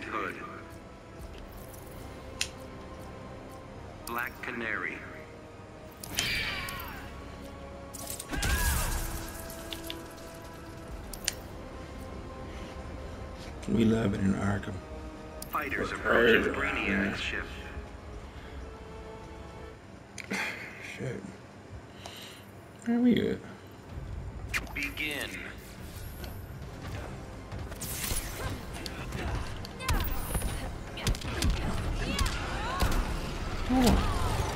White Hood. Black Canary. We love it in Arkham. Fighters approaching Brainiac's ship. Shit. Where we at? Begin. Oh.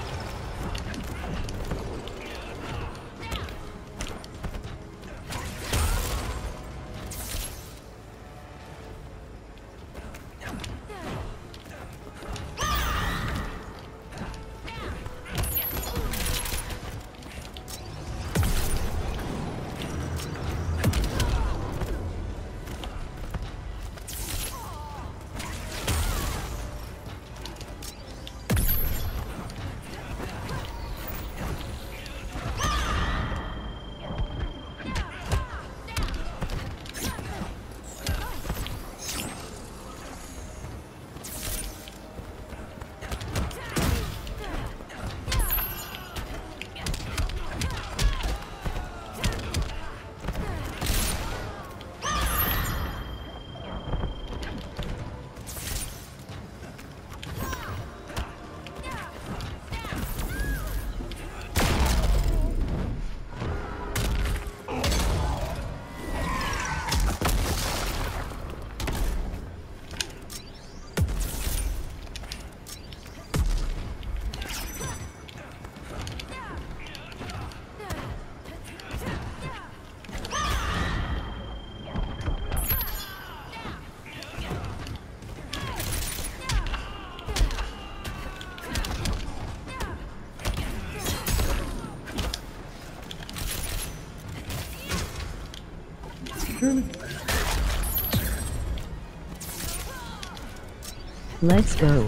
Let's go.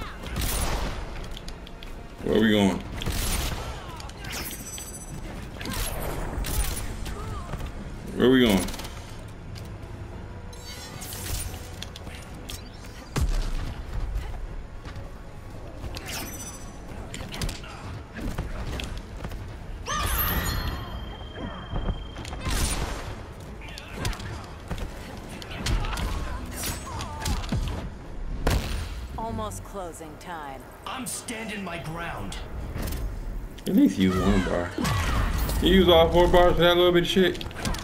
Where we going? Where we going? Almost closing time. I'm standing my ground. At least use one bar. You use all 4 bars for that little bit of shit?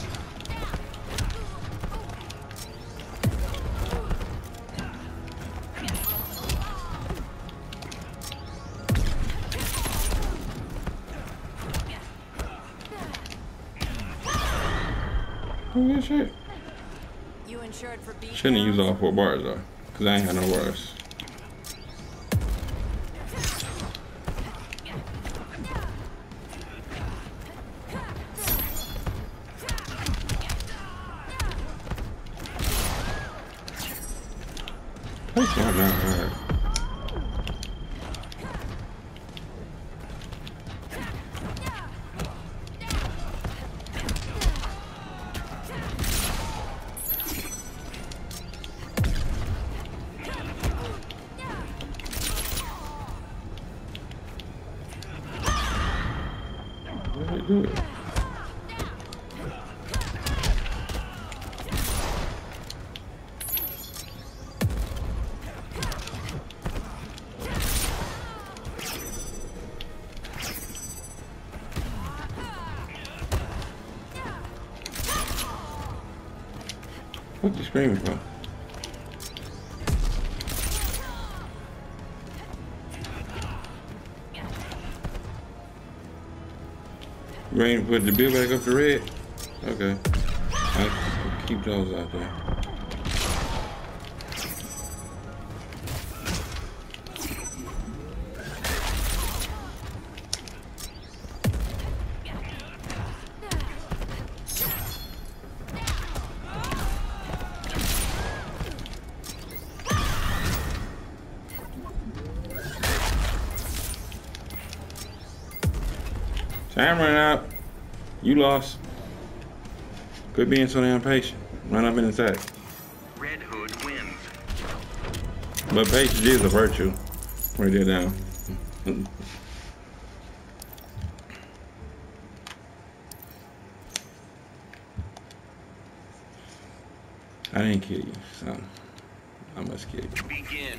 Oh, yeah, shit. You insured for beat Shouldn't have downs? used all 4 bars though, because I ain't had no bars. That's not that hard. What did they do? What you screaming for? You ready to put the bill back up to red? Okay. I'll keep those out there. Time running out. You lost. Quit being so damn patient. Run up in the attack. Red Hood wins. But patience is a virtue. Write that down. I didn't kill you, so I must kill you. Begin.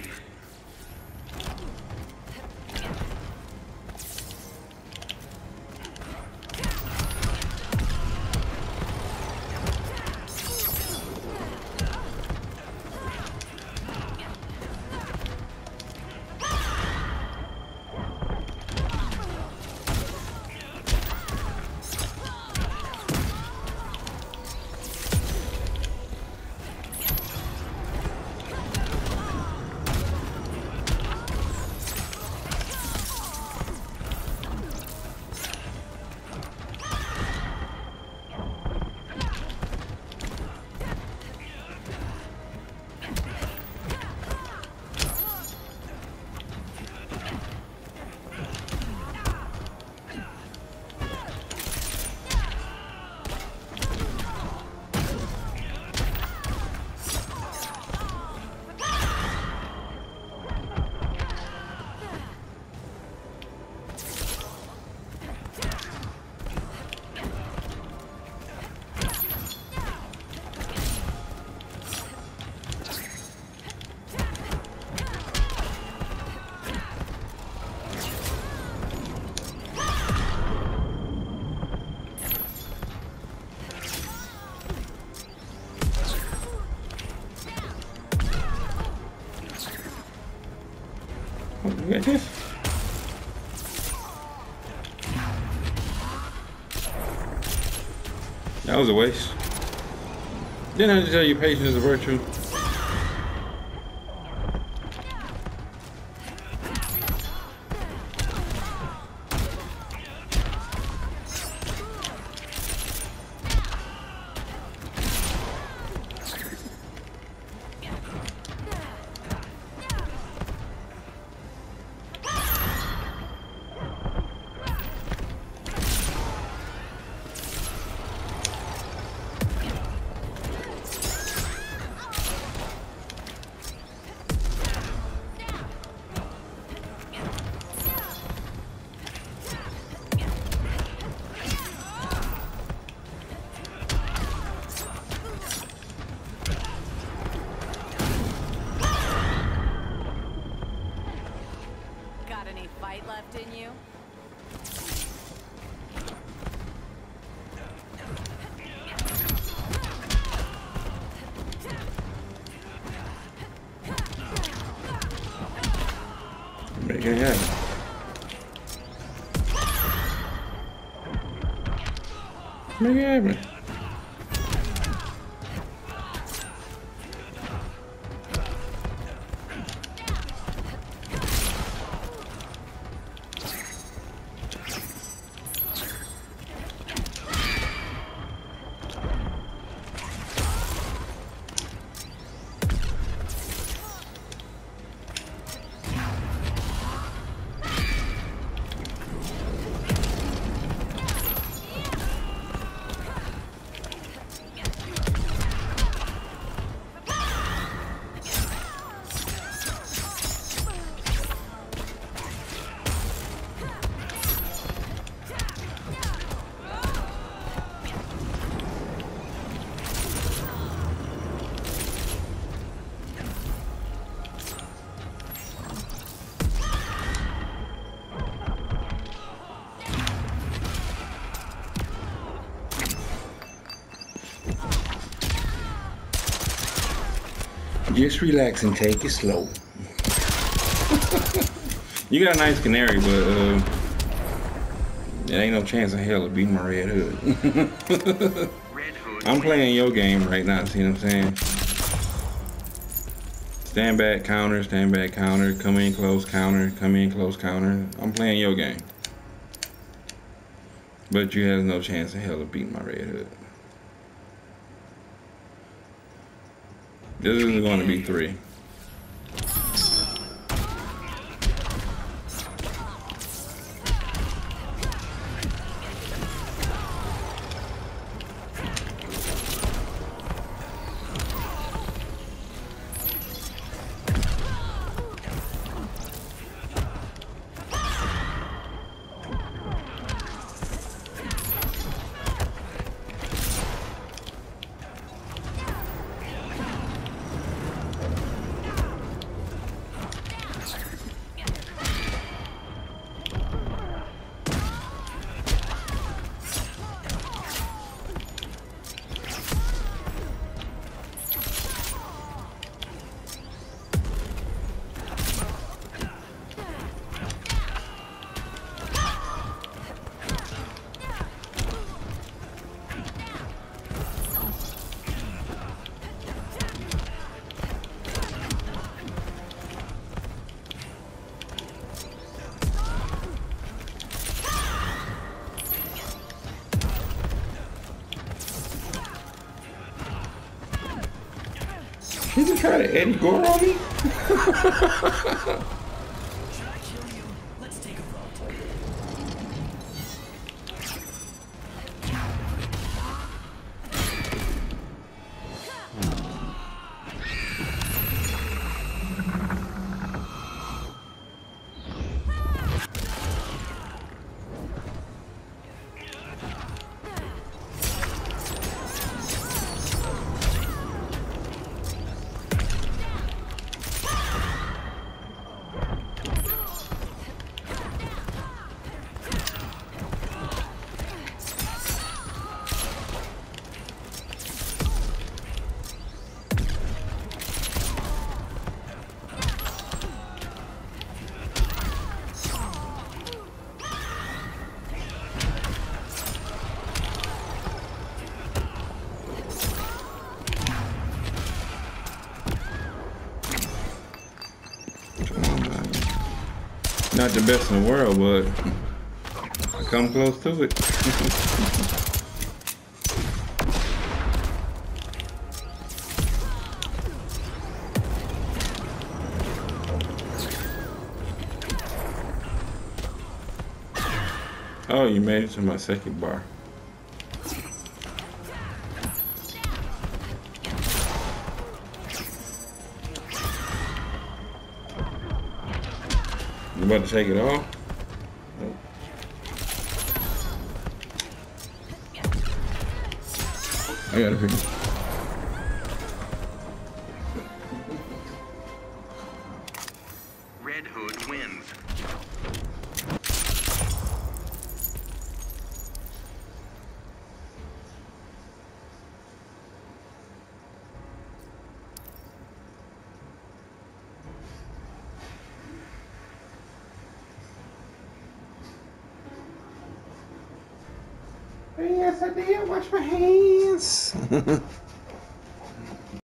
You got this? That was a waste. Didn't I just tell you patience is a virtue? Got any fight left in you? Make it happen. Make it happen. Just relax and take it slow. You got a nice canary, but there ain't no chance in hell of beating my Red Hood. I'm playing your game right now, see what I'm saying? Stand back, counter, come in close, counter, come in close, counter. I'm playing your game. But you have no chance in hell of beating my Red Hood. This is going to be 3. Did you try to Eddie Gore on me? Should I kill you? Let's take a vote. Not the best in the world, but I come close to it. Oh, you made it to my second bar. You about to take it off? Nope. I gotta pick it. Red Hood wins. Yes, I did. Wash my hands.